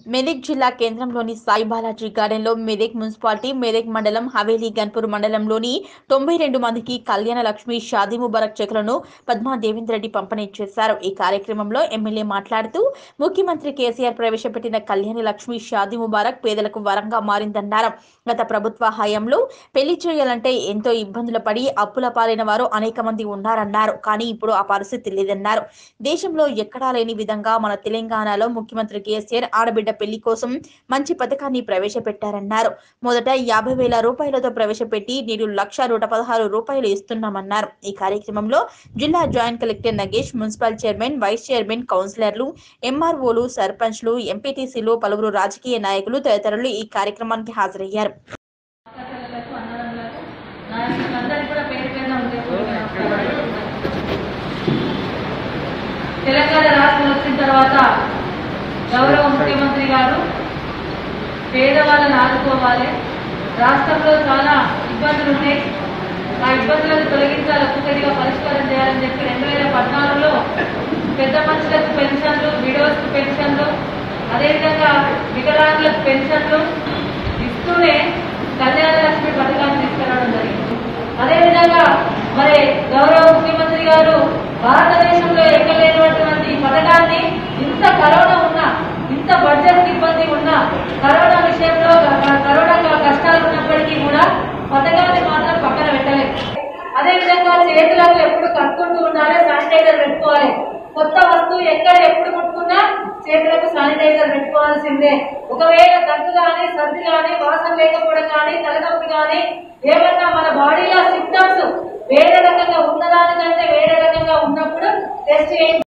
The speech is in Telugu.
మెదక్ జిల్లా కేంద్రంలోని సాయి బాలాజీ గార్డెన్లో మెదక్ మున్సిపాలిటీ మెదక్ మండలం హవేలీ గన్పూర్ మండలంలోని 92 మందికి కళ్యాణ లక్ష్మి షాదీ ముబారక్ చెక్కులను పద్మా దేవేందర్ రెడ్డి పంపిణీ చేశారు। ఈ కార్యక్రమంలో ఎమ్మెల్యే మాట్లాడుతూ ముఖ్యమంత్రి కేసీఆర్ ప్రవేశపెట్టిన కళ్యాణ లక్ష్మి షాదీ ముబారక్ పేదలకు వరంగా మారిందన్నారు। గత ప్రభుత్వ హయాంలో పెళ్లి చేయాలంటే ఎంతో ఇబ్బందులు పడి అప్పుల పాలైన వారు అనేక మంది ఉన్నారన్నారు। కానీ ఇప్పుడు ఆ పరిస్థితి లేదన్నారు। దేశంలో ఎక్కడా లేని విధంగా మన తెలంగాణలో ముఖ్యమంత్రి కేసీఆర్ ఆడబిడ్డ పెళ్లి కోసం మంచి పథకాన్ని ప్రవేశపెట్టారన్నారు। మొదట 50,000 రూపాయలతో ప్రవేశపెట్టి నేడు 1,116 రూపాయలు ఇస్తున్నామన్నారు। ఈ కార్యక్రమంలో జిల్లా joint collector Nagesh, municipal chairman, vice chairman, కౌన్సిలర్లు, ఎంఆర్ఓలు, సర్పంచ్లు, ఎంపీటీసీలు, పలువురు రాజకీయ నాయకులు తదితరులు ఈ కార్యక్రమానికి హాజరయ్యారు। తెలంగాణ రాష్ట్రం వచ్చిన తర్వాత గౌరవ ముఖ్యమంత్రి గారు పేదవాళ్ళని ఆదుకోవాలి, రాష్ట్రంలో చాలా ఇబ్బందులు ఉన్నాయి, ఆ ఇబ్బందులను తొలగించాలి, ఒక్కొక్కటిగా పరిష్కారం చేయాలని చెప్పి 2014లో పెద్ద మనుషులకు పెన్షన్లు, విడోస్కు పెన్షన్లు, అదేవిధంగా వికలాంగులకు పెన్షన్లు ఇస్తూనే కళ్యాణ లక్ష్మి పథకాన్ని తీసుకురావడం జరిగింది। అదేవిధంగా మరి గౌరవ ముఖ్యమంత్రి గారు భారతదేశంలో ఎక్కలేనటువంటి పథకాన్ని ఇంత కరోనా ఉన్నా, ఇంత బడ్జెట్ ఇబ్బంది ఉన్నా, కరోనా విషయంలో కరోనా కష్టాలు ఉన్నప్పటికీ కూడా పథకాన్ని మాత్రం పక్కన పెట్టలేదు। అదేవిధంగా చేతులకు ఎప్పుడు కట్టుకుంటూ ఉండాలి, శానిటైజర్ పెట్టుకోవాలి, కొత్త వస్తువు ఎక్కడ ఎప్పుడు ముట్టుకున్నా చేతులకు శానిటైజర్ పెట్టుకోవాల్సిందే। ఒకవేళ దగ్గు కానీ, సర్ది కానీ, వాసన లేకపోవడం కానీ, తలనొప్పి కానీ ఏమన్నా మన బాడీలో సిమ్టమ్స్ వేరే రకంగా ఉన్నదానికంటే వేరే రకంగా ఉన్నప్పుడు టెస్ట్ చేయండి।